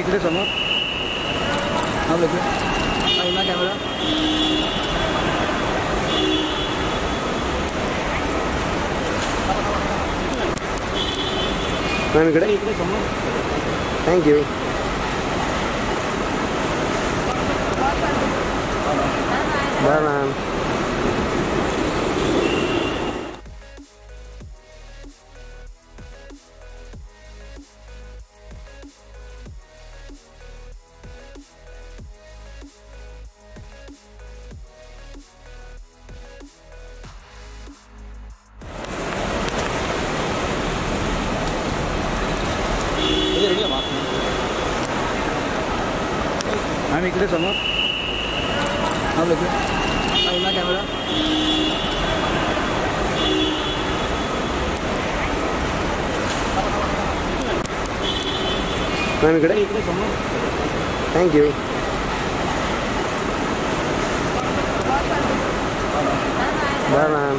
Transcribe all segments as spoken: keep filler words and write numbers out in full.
इकडे समोर हा बघू पहिला कॅमेरा मॅम इकडे इकडे समोर थँक्यू बाय मॅम मॅम इकडे समोर हा बघू पहिला कॅमेरा मॅम इकडे इकडे समोर थँक्यू बाय मॅम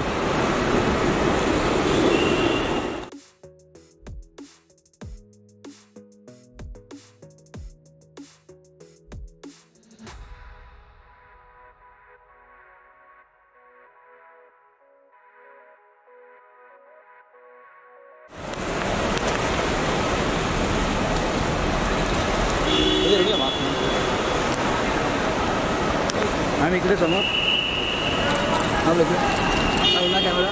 मॅम इकडे समोर हा बघू पहिला कॅमेरा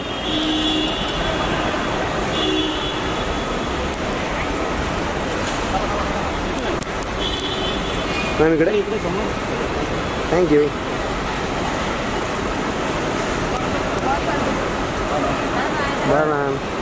मॅम इकडे इकडे समोर थँक्यू बाय मॅम